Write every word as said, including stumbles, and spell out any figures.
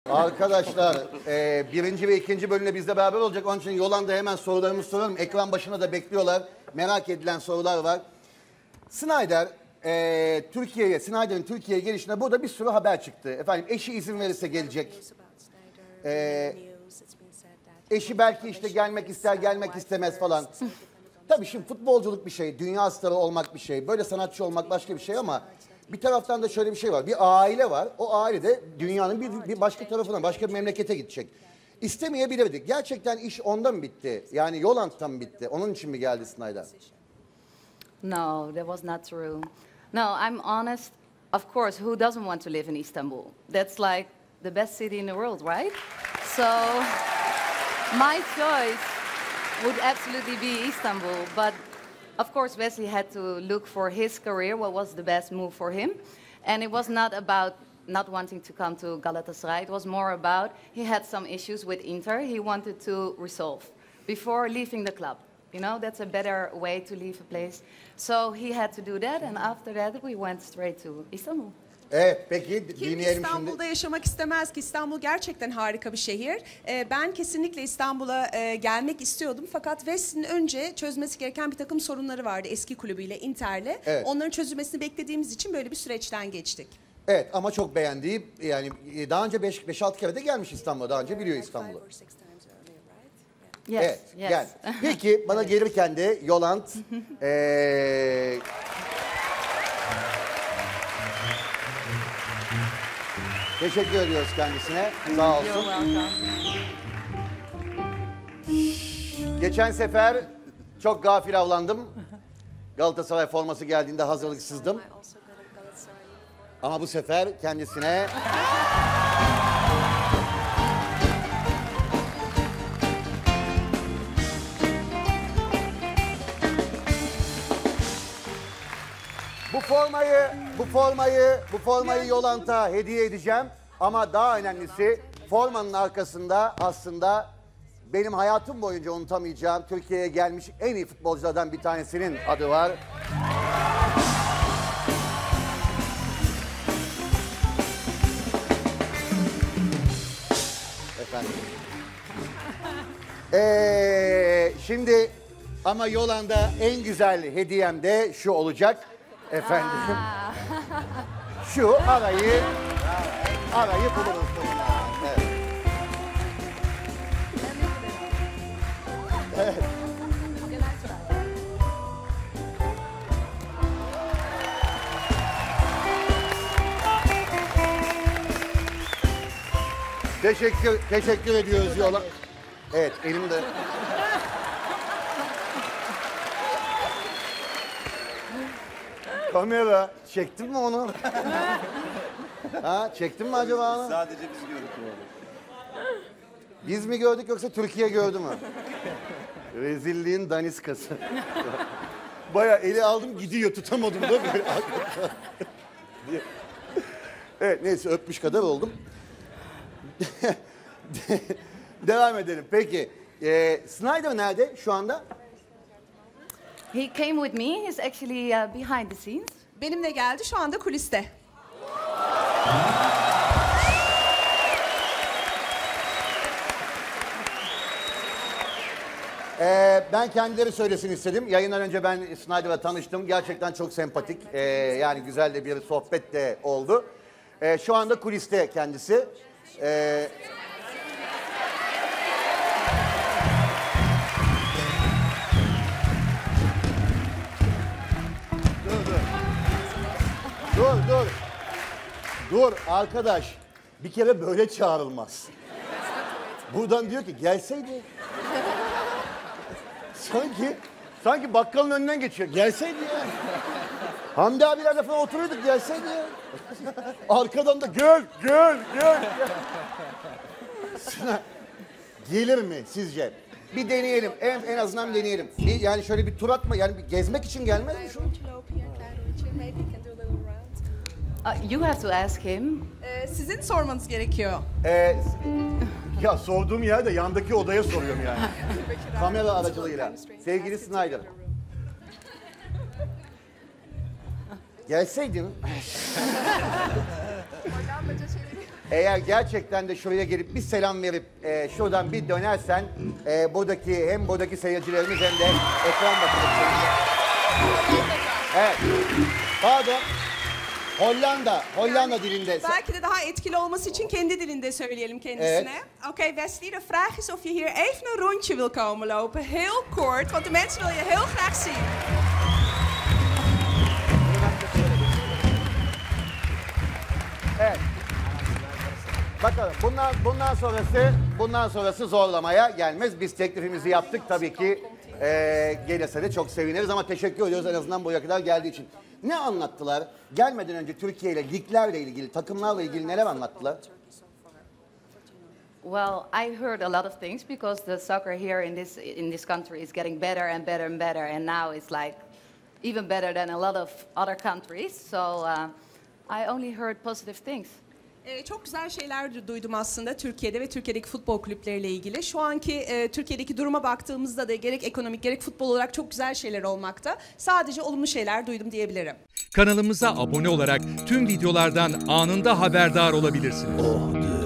Arkadaşlar e, birinci ve ikinci bölümde bizle beraber olacak. Onun için Yolanda hemen sorularımızı soralım. Ekran başına da bekliyorlar. Merak edilen sorular var. Snyder, e, Türkiye'ye, Snyder'in Türkiye'ye gelişine burada bir sürü haber çıktı. Efendim eşi izin verirse gelecek. E, eşi belki işte gelmek ister, gelmek istemez falan. Tabii şimdi futbolculuk bir şey, dünya starı olmak bir şey, böyle sanatçı olmak başka bir şey ama bir taraftan da şöyle bir şey var. Bir aile var. O aile de dünyanın bir, bir başka tarafına, başka bir memlekete gidecek. İstemeyebilirdik. Gerçekten iş onda mı bitti? Yani Yolant'ta mı bitti? Onun için mi geldi Snyder? No, that was not true. No, I'm honest. Of course, who doesn't want to live in Istanbul? That's like the best city in the world, right? So my choice would absolutely be Istanbul, but of course, Wesley had to look for his career, what was the best move for him. And it was not about not wanting to come to Galatasaray. It was more about he had some issues with Inter he wanted to resolve before leaving the club. You know, that's a better way to leave a place. So he had to do that, and after that we went straight to Istanbul. Evet, peki Kim dinleyelim İstanbul'da şimdi. yaşamak istemez ki? İstanbul gerçekten harika bir şehir. Ee, ben kesinlikle İstanbul'a e, gelmek istiyordum. Fakat Wesley'nin önce çözmesi gereken bir takım sorunları vardı eski kulübüyle, Inter'le. Evet. Onların çözülmesini beklediğimiz için böyle bir süreçten geçtik. Evet ama çok beğendiği, yani daha önce beş altı kere de gelmiş İstanbul'a, daha önce biliyor İstanbul'u. Yes, Evet, yes. gel. Peki bana gelirken de Yolant, ee, teşekkür ediyoruz kendisine. Sağ olsun. You're welcome. Geçen sefer çok gafil avlandım. Galatasaray forması geldiğinde hazırlıksızdım. Ama bu sefer kendisine... Bu formayı, bu formayı, bu formayı Yolant'a hediye edeceğim. Ama daha önemlisi formanın arkasında aslında benim hayatım boyunca unutamayacağım Türkiye'ye gelmiş en iyi futbolculardan bir tanesinin adı var. Efendim. Ee, şimdi ama Yolanda en güzel hediyem de şu olacak. Efendim. Şu arayı arayı buluruz bununla. Evet. Evet. Teşekkür teşekkür ediyoruz yola. Evet, elimde. Kamera, çektin mi onu? Ha, çektin mi acaba onu? Sadece biz gördük onu. Biz mi gördük yoksa Türkiye gördü mü? Rezilliğin daniskası. Bayağı eli aldım gidiyor, tutamadım da böyle. Evet, neyse öpmüş kadar oldum. Devam edelim. Peki, ee, Snyder nerede şu anda? He came with me. He's actually uh, behind the scenes. Benimle geldi, şu anda kuliste. Ee, ben kendileri söylesin istedim. Yayından önce ben Snyder'la tanıştım. Gerçekten çok sempatik. Ee, yani güzel de bir sohbet de oldu. Ee, şu anda kuliste kendisi. Ee, Dur dur. Dur arkadaş. Bir kere böyle çağrılmaz. Buradan diyor ki gelseydi. Sanki sanki bakkalın önünden geçiyor. Gelseydi ya. Hamdi abilerle falan oturuyorduk, gelseydi ya. Arkadan da gel gel gel. Sana gelir mi sizce? Bir deneyelim. En, en azından deneyelim. Bir, yani şöyle bir tur atma. Yani bir gezmek için gelmez mi şu? Uh, you have to ask him. Ee, sizin sormanız gerekiyor. Ee, ya sorduğum yerde yandaki odaya soruyorum yani. Kamera aracılığıyla. Sevgili Snyder. Gelseydin. Eğer gerçekten de şuraya gelip bir selam verip e, şuradan bir dönersen e, buradaki hem buradaki seyircilerimiz hem de ekran başındaki Evet. Pardon. Hollanda, Hollanda dilinde. Belki de daha etkili olması için kendi dilinde söyleyelim kendisine. Oké, Wesley, de vraag is of je hier even een rondje wil komen lopen. Heel kort, want de mensen wil je heel graag zien. Evet. Bakalım bundan, bundan sonrası bundan sonrası zorlamaya gelmez. Biz teklifimizi yaptık tabii ki e, gelirse de çok seviniriz ama teşekkür ediyoruz en azından buraya kadar geldiği için. Ne anlattılar? Gelmeden önce Türkiye ile liglerle ilgili, takımlarla ilgili neler anlattılar? Well, I heard a lot of things because the soccer here in this in this country is getting better and better and better, and now it's like even better than a lot of other countries. So uh, I only heard positive things. Ee, çok güzel şeyler du- duydum aslında Türkiye'de ve Türkiye'deki futbol kulüpleriyle ilgili. Şu anki e, Türkiye'deki duruma baktığımızda da gerek ekonomik gerek futbol olarak çok güzel şeyler olmakta. Sadece olumlu şeyler duydum diyebilirim. Kanalımıza abone olarak tüm videolardan anında haberdar olabilirsiniz.